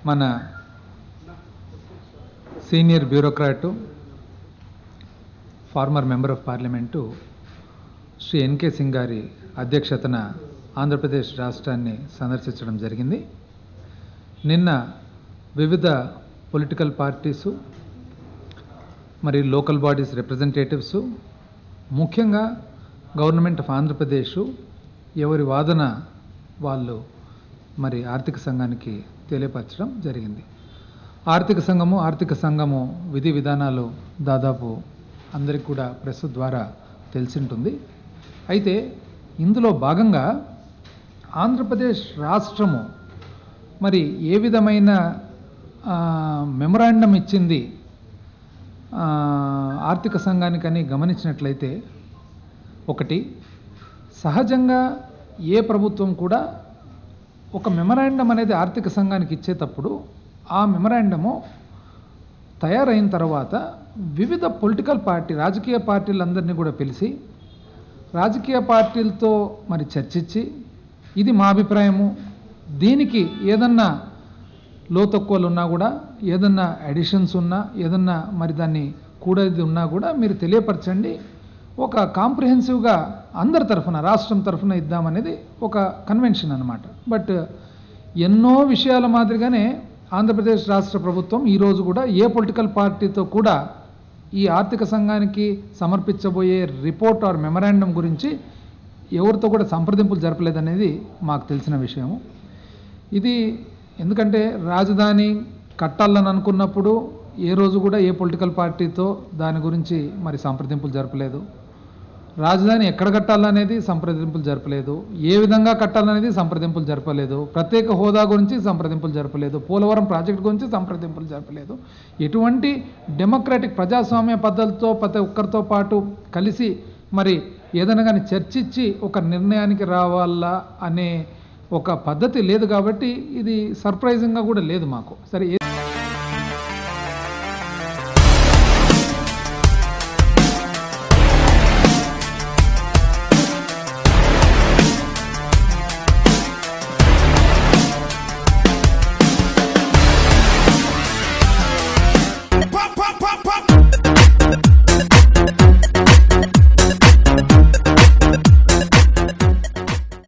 మన senior bureaucrat former member of parliament Shri NK Singh గారి అధ్యక్షతన ఆంధ్రప్రదేశ్ రాష్ట్రాన్ని సందర్శించడం జరిగింది. నిన్న వివిధ పొలిటికల్ పార్టీసు మరి లోకల్ బాడీస్ రిప్రజెంటేటివ్స్, ముఖ్యంగా గవర్నమెంట్ ఆఫ్ ఆంధ్రప్రదేశ్ ఎవరి వాదన వాళ్ళు మరి ఆర్థిక సంఘానికి తెలియపరచడం జరిగింది. ఆర్థిక సంఘము విధి విధానాలు దాదాపు అందరికి కూడా ప్రెస్ ద్వారా తెలిసింటుంది. అయితే ఇందులో భాగంగా ఆంధ్రప్రదేశ్ రాష్ట్రము మరి ఏ విధమైన మెమొరాండం ఇచ్చింది ఆర్థిక సంఘానికని గమనించినట్లయితే, ఒకటి, సహజంగా ఏ ప్రభుత్వం కూడా ఒక మెమొరాండం అనేది ఆర్థిక సంఘానికి ఇచ్చేటప్పుడు ఆ మెమొరాండము తయారైన తర్వాత వివిధ పొలిటికల్ రాజకీయ పార్టీలందరినీ కూడా పిలిచి రాజకీయ పార్టీలతో మరి చర్చించి ఇది మా అభిప్రాయము, దీనికి ఏదన్నా లోతక్కువలు ఉన్నా కూడా, ఏదన్నా అడిషన్స్ ఉన్నా, ఏదన్నా మరి దాన్ని కూడేది ఉన్నా కూడా మీరు తెలియపరచండి, ఒక కాంప్రిహెన్సివ్గా అందరి తరఫున రాష్ట్రం తరఫున ఇద్దామనేది ఒక కన్వెన్షన్ అన్నమాట. బట్ ఎన్నో విషయాల మాదిరిగానే ఆంధ్రప్రదేశ్ రాష్ట్ర ప్రభుత్వం ఈరోజు కూడా ఏ పొలిటికల్ పార్టీతో కూడా ఈ ఆర్థిక సంఘానికి సమర్పించబోయే రిపోర్ట్ ఆర్ మెమొరాండం గురించి ఎవరితో కూడా సంప్రదింపులు జరపలేదనేది మాకు తెలిసిన విషయము. ఇది ఎందుకంటే రాజధాని కట్టాలని అనుకున్నప్పుడు ఏ రోజు కూడా ఏ పొలిటికల్ పార్టీతో దాని గురించి మరి సంప్రదింపులు జరపలేదు. రాజధాని ఎక్కడ కట్టాలనేది సంప్రదింపులు జరపలేదు. ఏ విధంగా కట్టాలనేది సంప్రదింపులు జరపలేదు. ప్రత్యేక హోదా గురించి సంప్రదింపులు జరపలేదు. పోలవరం ప్రాజెక్టు గురించి సంప్రదింపులు జరపలేదు. ఎటువంటి డెమోక్రాటిక్ ప్రజాస్వామ్య పద్ధతితో ప్రతి ఒక్కరితో పాటు కలిసి మరి ఏదైనా కానీ చర్చించి ఒక నిర్ణయానికి రావాలా అనే ఒక పద్ధతి లేదు. కాబట్టి ఇది సర్ప్రైజింగ్గా కూడా లేదు మాకు. సరే.